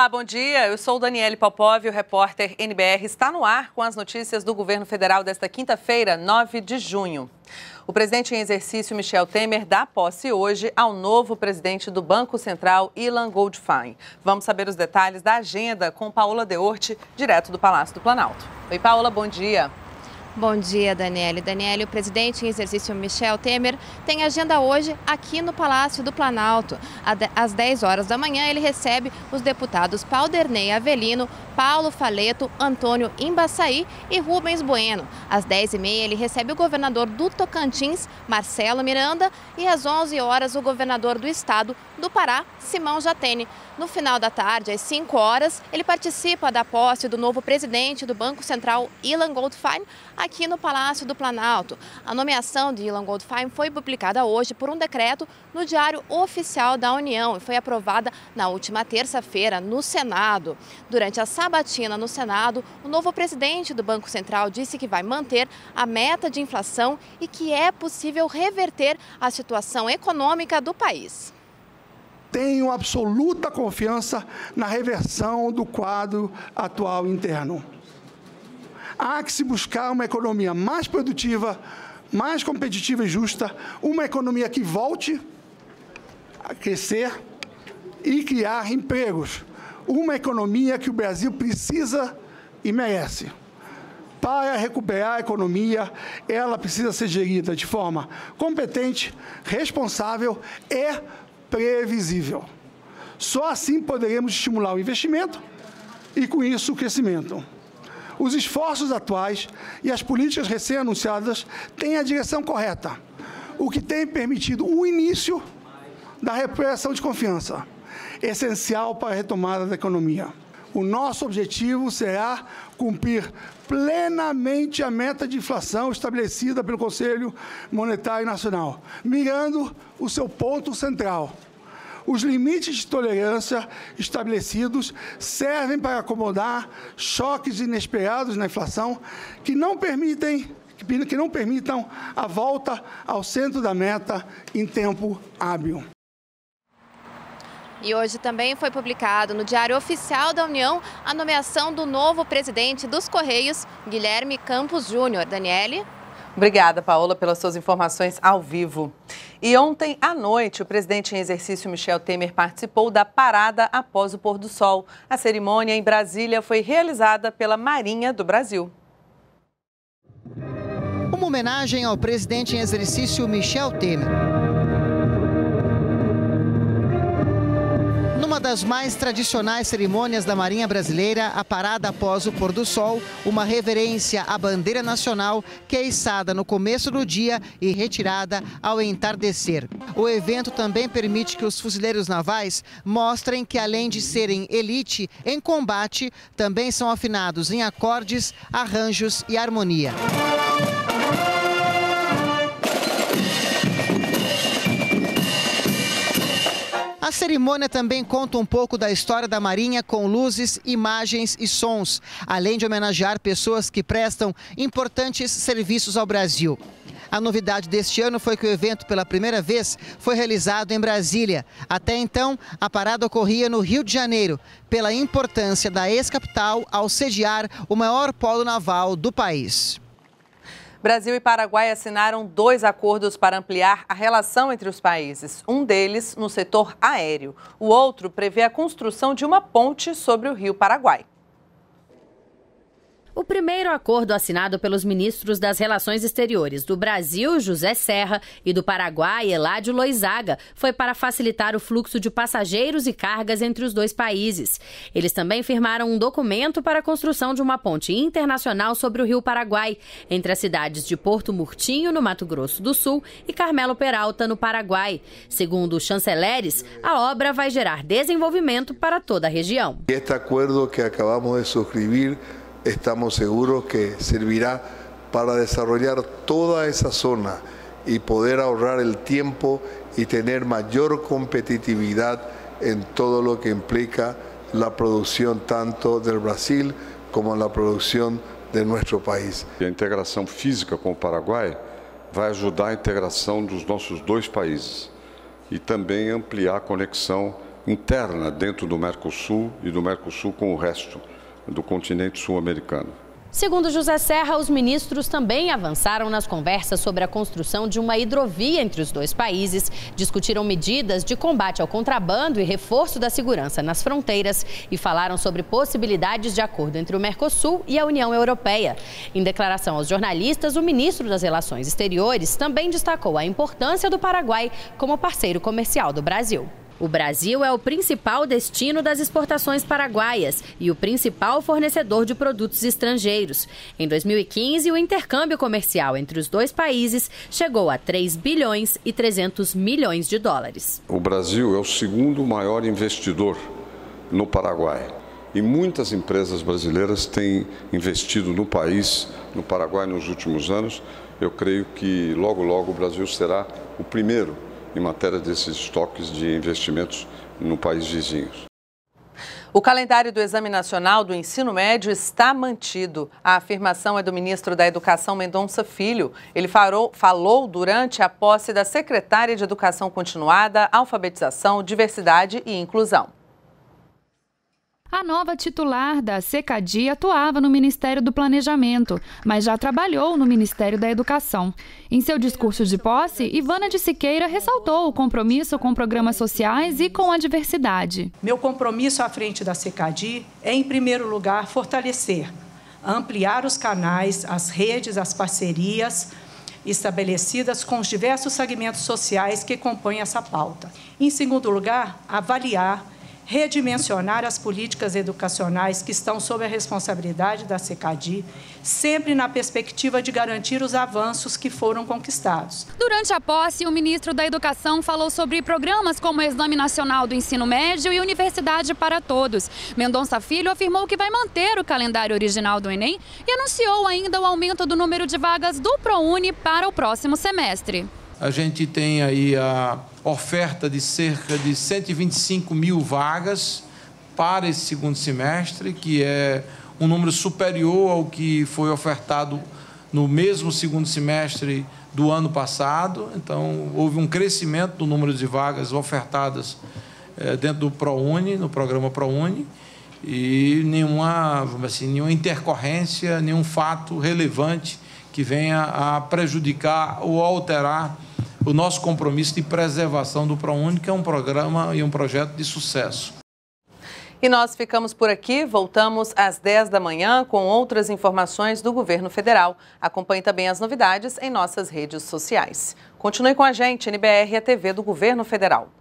Olá, bom dia. Eu sou Daniele Popov, o repórter NBR está no ar com as notícias do governo federal desta quinta-feira, 9 de junho. O presidente em exercício, Michel Temer, dá posse hoje ao novo presidente do Banco Central, Ilan Goldfein. Vamos saber os detalhes da agenda com Paola Deorte, direto do Palácio do Planalto. Oi, Paola, bom dia. Bom dia, Daniele. Daniele, o presidente em exercício Michel Temer tem agenda hoje aqui no Palácio do Planalto. Às 10 horas da manhã, ele recebe os deputados Paulderney Avelino, Paulo Faleto, Antônio Imbaçaí e Rubens Bueno. Às 10h30, ele recebe o governador do Tocantins, Marcelo Miranda, e às 11 horas, o governador do estado do Pará, Simão Jatene. No final da tarde, às 5 horas, ele participa da posse do novo presidente do Banco Central, Ilan Goldfein, aqui no Palácio do Planalto. A nomeação de Ilan Goldfein foi publicada hoje por um decreto no Diário Oficial da União e foi aprovada na última terça-feira no Senado. Durante a sabatina no Senado, o novo presidente do Banco Central disse que vai manter a meta de inflação e que é possível reverter a situação econômica do país. Tenho absoluta confiança na reversão do quadro atual interno. Há que se buscar uma economia mais produtiva, mais competitiva e justa, uma economia que volte a crescer e criar empregos. Uma economia que o Brasil precisa e merece. Para recuperar a economia, ela precisa ser gerida de forma competente, responsável e previsível. Só assim poderemos estimular o investimento e, com isso, o crescimento. Os esforços atuais e as políticas recém-anunciadas têm a direção correta, o que tem permitido o início da recuperação de confiança, essencial para a retomada da economia. O nosso objetivo será cumprir plenamente a meta de inflação estabelecida pelo Conselho Monetário Nacional, mirando o seu ponto central. Os limites de tolerância estabelecidos servem para acomodar choques inesperados na inflação que não permitam a volta ao centro da meta em tempo hábil. E hoje também foi publicado no Diário Oficial da União a nomeação do novo presidente dos Correios, Guilherme Campos Júnior. Daniele? Obrigada, Paola, pelas suas informações ao vivo. E ontem à noite, o presidente em exercício Michel Temer participou da parada após o pôr do sol. A cerimônia em Brasília foi realizada pela Marinha do Brasil. Uma homenagem ao presidente em exercício Michel Temer. Uma das mais tradicionais cerimônias da Marinha Brasileira, a parada após o pôr do sol, uma reverência à bandeira nacional que é içada no começo do dia e retirada ao entardecer. O evento também permite que os fuzileiros navais mostrem que, além de serem elite em combate, também são afinados em acordes, arranjos e harmonia. A cerimônia também conta um pouco da história da Marinha com luzes, imagens e sons, além de homenagear pessoas que prestam importantes serviços ao Brasil. A novidade deste ano foi que o evento, pela primeira vez, foi realizado em Brasília. Até então, a parada ocorria no Rio de Janeiro, pela importância da ex-capital ao sediar o maior polo naval do país. Brasil e Paraguai assinaram 2 acordos para ampliar a relação entre os países. Um deles no setor aéreo. O outro prevê a construção de uma ponte sobre o Rio Paraguai. O primeiro acordo assinado pelos ministros das Relações Exteriores do Brasil, José Serra, e do Paraguai, Eládio Loizaga, foi para facilitar o fluxo de passageiros e cargas entre os dois países. Eles também firmaram um documento para a construção de uma ponte internacional sobre o Rio Paraguai, entre as cidades de Porto Murtinho, no Mato Grosso do Sul, e Carmelo Peralta, no Paraguai. Segundo os chanceleres, a obra vai gerar desenvolvimento para toda a região. Este acordo que acabamos de suscribir, estamos seguros que servirá para desarrollar toda esa zona y poder ahorrar el tiempo y tener mayor competitividad en todo lo que implica la producción tanto del Brasil como la producción de nuestro país. A integração física com o Paraguai vai ajudar a integração dos nossos dois países e também ampliar a conexão interna dentro do Mercosul e do Mercosul com o resto do continente sul-americano. Segundo José Serra, os ministros também avançaram nas conversas sobre a construção de uma hidrovia entre os dois países, discutiram medidas de combate ao contrabando e reforço da segurança nas fronteiras e falaram sobre possibilidades de acordo entre o Mercosul e a União Europeia. Em declaração aos jornalistas, o ministro das Relações Exteriores também destacou a importância do Paraguai como parceiro comercial do Brasil. O Brasil é o principal destino das exportações paraguaias e o principal fornecedor de produtos estrangeiros. Em 2015, o intercâmbio comercial entre os dois países chegou a 3 bilhões e 300 milhões de dólares. O Brasil é o segundo maior investidor no Paraguai. E muitas empresas brasileiras têm investido no país, no Paraguai, nos últimos anos. Eu creio que logo, logo o Brasil será o primeiro em matéria desses estoques de investimentos no país vizinhos. O calendário do Exame Nacional do Ensino Médio está mantido. A afirmação é do ministro da Educação, Mendonça Filho. Ele falou durante a posse da secretária de Educação Continuada, Alfabetização, Diversidade e Inclusão. A nova titular da CECADI atuava no Ministério do Planejamento, mas já trabalhou no Ministério da Educação. Em seu discurso de posse, Ivana de Siqueira ressaltou o compromisso com programas sociais e com a diversidade. Meu compromisso à frente da CECADI é, em primeiro lugar, fortalecer, ampliar os canais, as redes, as parcerias estabelecidas com os diversos segmentos sociais que compõem essa pauta. Em segundo lugar, avaliar, redimensionar as políticas educacionais que estão sob a responsabilidade da CECADI, sempre na perspectiva de garantir os avanços que foram conquistados. Durante a posse, o ministro da Educação falou sobre programas como o Exame Nacional do Ensino Médio e Universidade para Todos. Mendonça Filho afirmou que vai manter o calendário original do Enem e anunciou ainda o aumento do número de vagas do ProUni para o próximo semestre. A gente tem aí a oferta de cerca de 125 mil vagas para esse segundo semestre, que é um número superior ao que foi ofertado no mesmo segundo semestre do ano passado. Então, houve um crescimento do número de vagas ofertadas dentro do ProUni, no programa ProUni, e nenhuma intercorrência, nenhum fato relevante que venha a prejudicar ou alterar o nosso compromisso de preservação do ProUni, que é um programa e um projeto de sucesso. E nós ficamos por aqui, voltamos às 10 da manhã com outras informações do governo federal. Acompanhe também as novidades em nossas redes sociais. Continue com a gente, NBR, a TV do Governo Federal.